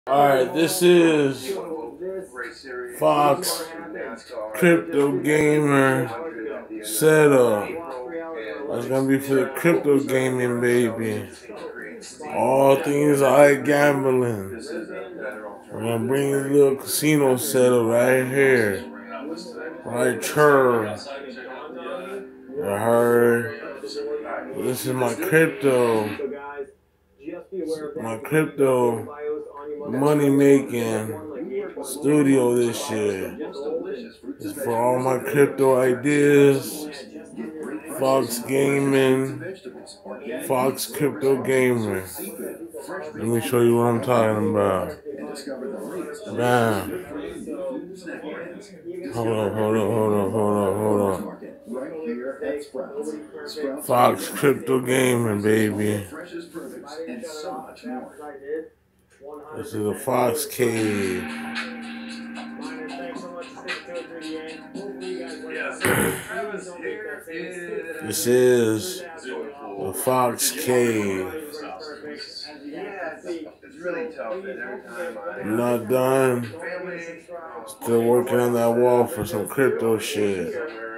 Alright, this is Fox Crypto Gamer setup. That's gonna be for the crypto gaming, baby. All things like gambling. We're gonna bring a little casino setup right here. Right here. I heard. This is my crypto money making studio this year. It's for all my crypto ideas. Fox Gaming, Fox Crypto Gamer. Let me show you what I'm talking about. Bam. Hold on. Fox Crypto Gaming, baby. This is a Fox Cave. This is the Fox Cave. I'm not done. Still working on that wall for some crypto shit.